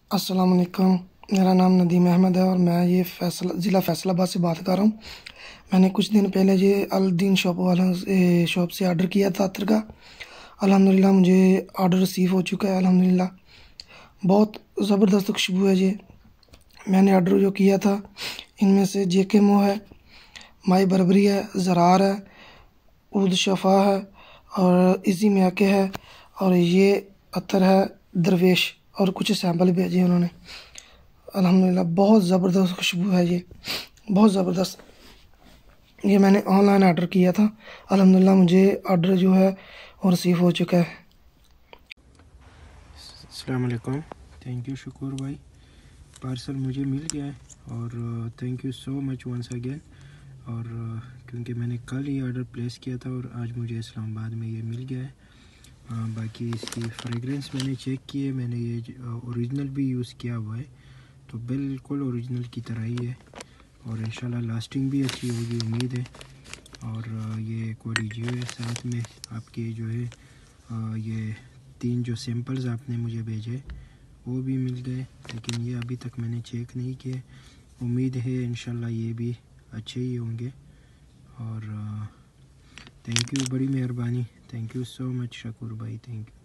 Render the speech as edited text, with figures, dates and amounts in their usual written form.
अस्सलाम वालेकुम। मेरा नाम नदीम अहमद है और मैं ये ज़िला फैसलाबाद से बात कर रहा हूँ। मैंने कुछ दिन पहले ये अलदीन शॉप वाला शॉप से ऑर्डर किया था अतर का। अल्हम्दुलिल्लाह मुझे ऑर्डर रिसीव हो चुका है। अल्हम्दुलिल्लाह बहुत ज़बरदस्त खुशबू है ये। मैंने ऑर्डर जो किया था इनमें से जेकेमो है, माई बर्बरी है, ज़रार है, ऊद शफ़ा है और इजी मियाके है और ये अतर है दरवेश और कुछ सैंपल भेजे उन्होंने। अल्हम्दुलिल्लाह बहुत ज़बरदस्त खुशबू है ये, बहुत ज़बरदस्त। ये मैंने ऑनलाइन ऑर्डर किया था। अल्हम्दुलिल्लाह मुझे ऑर्डर जो है वो रिसीव हो चुका है। अस्सलाम वालेकुम। थैंक यू शकूर भाई, पार्सल मुझे मिल गया है और thank you so much once again. और क्योंकि मैंने कल ही ऑर्डर प्लेस किया था और आज मुझे इस्लामाबाद में ये मिल गया है। बाकी इसकी फ्रेगरेंस मैंने चेक की है, मैंने ये ओरिजिनल भी यूज़ किया हुआ है, तो बिल्कुल ओरिजिनल की तरह ही है और इंशाल्लाह लास्टिंग भी अच्छी होगी उम्मीद है। और ये कोडिजियो है साथ में आपके जो है ये 3 जो सैंपल्स आपने मुझे भेजे वो भी मिल गए, लेकिन ये अभी तक मैंने चेक नहीं किए। उम्मीद है इंशाल्लाह ये भी अच्छे ही होंगे। और थैंक यू, बड़ी मेहरबानी। Thank you so much Shakoor भाई, थैंक यू।